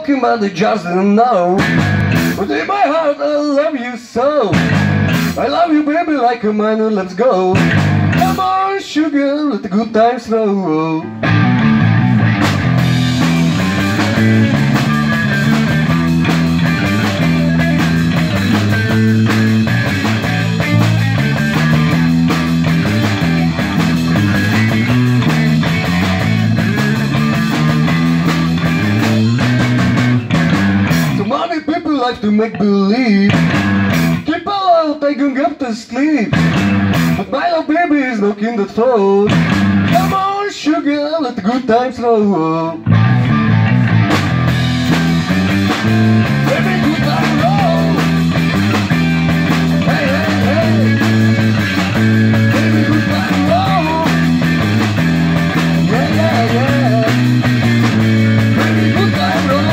talking but they just don't know. But in my heart I love you so. I love you baby like a man who lets go. Come on sugar, let the good times roll. Like to make believe keep out, I can get to sleep, but my love baby is knocking the phone. Come on sugar, let the good times roll. Baby, good time roll. Hey, hey, hey. Baby, good time roll. Yeah, yeah, yeah. Baby, good time roll.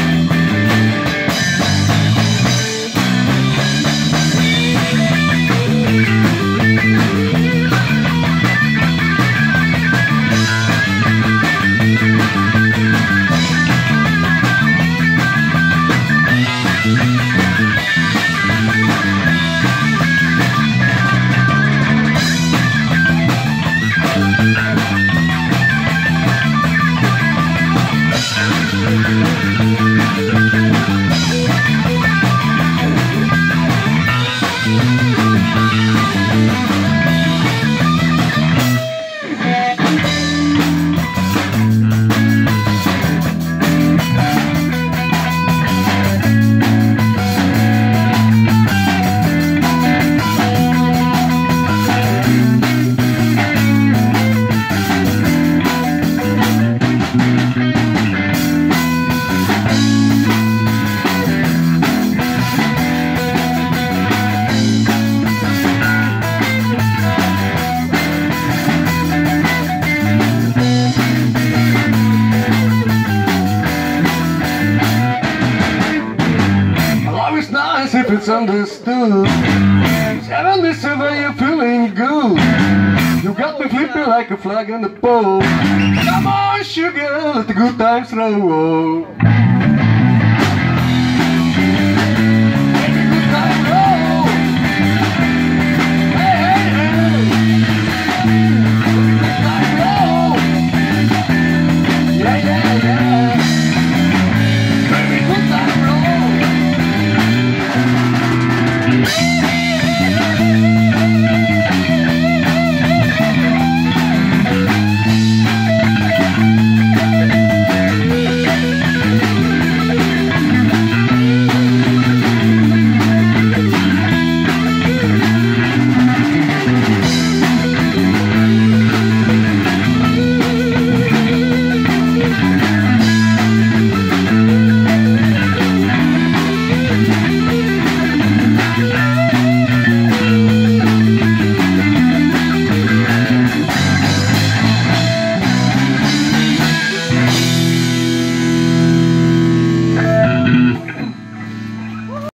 If it's understood, tell me so why you're feeling good. You got me flipping like a flag on the pole. Come on sugar, let the good times roll.